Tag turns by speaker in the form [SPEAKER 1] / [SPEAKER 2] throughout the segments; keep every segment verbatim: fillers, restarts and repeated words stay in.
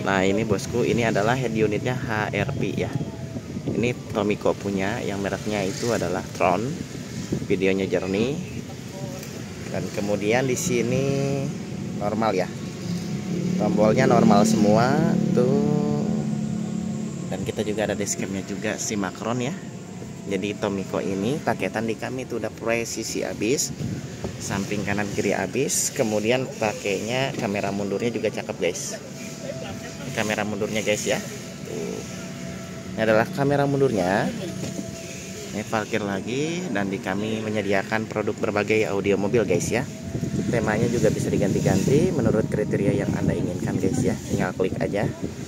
[SPEAKER 1] Nah ini bosku, ini adalah head unitnya H R V ya. Ini Tomiko punya, yang mereknya itu adalah Tron. Videonya jernih. Dan kemudian di sini normal ya. Tombolnya normal semua tuh. Dan kita juga ada dashcamnya juga si Macron ya. Jadi Tomiko ini paketan di kami itu udah presisi abis. Samping kanan kiri abis. Kemudian pakainya kamera mundurnya juga cakep guys. Kamera mundurnya guys ya. Tuh. Ini adalah kamera mundurnya. Ini parkir lagi, dan di kami menyediakan produk berbagai audio mobil guys ya. Temanya juga bisa diganti-ganti menurut kriteria yang Anda inginkan guys ya. Tinggal klik aja.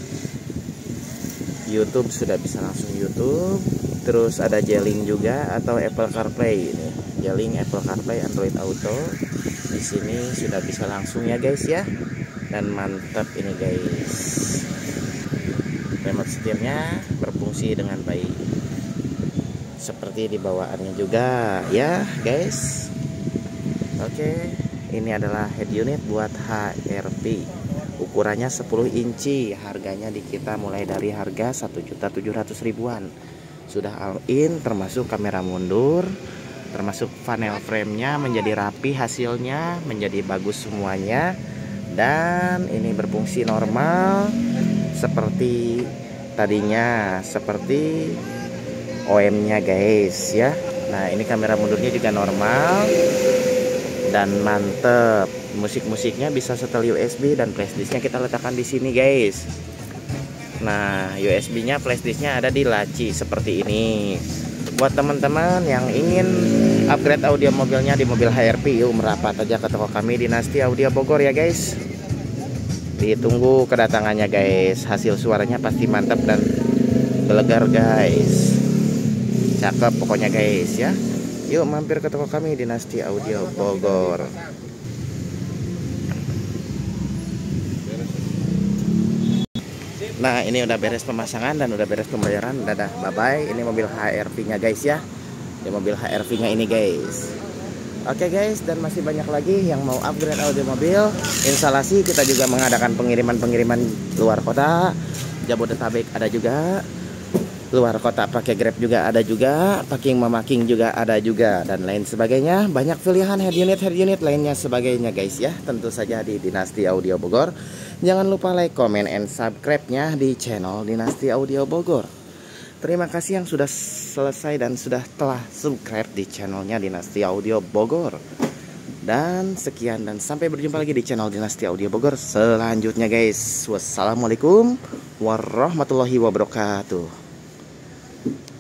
[SPEAKER 1] YouTube sudah bisa langsung YouTube. Terus ada J-Link juga atau Apple CarPlay ini. J-Link, Apple CarPlay, Android Auto. Di sini sudah bisa langsung ya guys ya. Dan mantap ini guys. Remote setirnya berfungsi dengan baik. Seperti di bawaannya juga ya guys. Oke, ini adalah head unit buat H R V. Ukurannya sepuluh inci. Harganya di kita mulai dari harga satu juta tujuh ratus ribuan. Sudah all in, termasuk kamera mundur, termasuk panel frame-nya menjadi rapi, hasilnya menjadi bagus semuanya. Dan ini berfungsi normal seperti tadinya, seperti O M-nya guys ya. Nah, ini kamera mundurnya juga normal dan mantep. Musik-musiknya bisa setel U S B, dan flashdisknya kita letakkan di sini guys. Nah, U S B-nya, flashdisknya ada di laci seperti ini. Buat teman-teman yang ingin upgrade audio mobilnya di mobil H R V, yuk merapat aja ke toko kami Dinasti Audio Bogor ya guys. Ditunggu kedatangannya guys. Hasil suaranya pasti mantap dan gelegar guys. Cakep pokoknya guys ya. Yuk mampir ke toko kami Dinasti Audio Bogor. Nah, ini udah beres pemasangan dan udah beres pembayaran. Dadah, bye bye. Ini mobil H R V-nya guys ya. Ini mobil H R V-nya ini guys. Oke guys, dan masih banyak lagi yang mau upgrade audio mobil. Instalasi kita juga mengadakan pengiriman-pengiriman luar kota. Jabodetabek ada juga. Luar kota pakai Grab juga ada juga, packing memaking juga ada juga, dan lain sebagainya. Banyak pilihan head unit head unit lainnya sebagainya guys ya. Tentu saja di Dinasti Audio Bogor. Jangan lupa like, comment, and subscribe-nya di channel Dinasti Audio Bogor. Terima kasih yang sudah selesai dan sudah telah subscribe di channelnya Dinasti Audio Bogor. Dan sekian, dan sampai berjumpa lagi di channel Dinasti Audio Bogor selanjutnya guys. Wassalamualaikum warahmatullahi wabarakatuh.